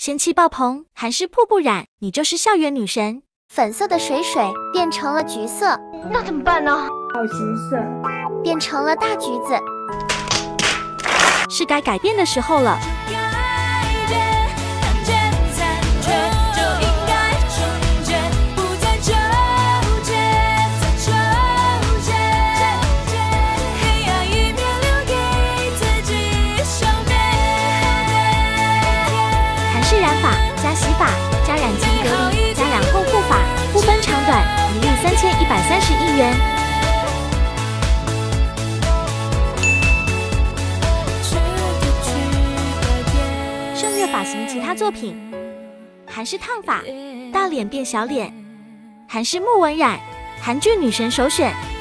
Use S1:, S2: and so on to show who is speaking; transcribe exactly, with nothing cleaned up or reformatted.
S1: 仙气爆棚，韩式瀑布染，你就是校园女神。
S2: 粉色的水水变成了橘色，
S3: 那怎么办呢？
S4: 好橘色，
S2: 变成了大橘子。
S1: 是该改变的时候了。韩式染发加洗发加染前隔离加染后护发，不分长短，一律三千一百三十一元。盛月发型其他作品：韩式烫发，大脸变小脸；韩式木纹染，韩剧女神首选。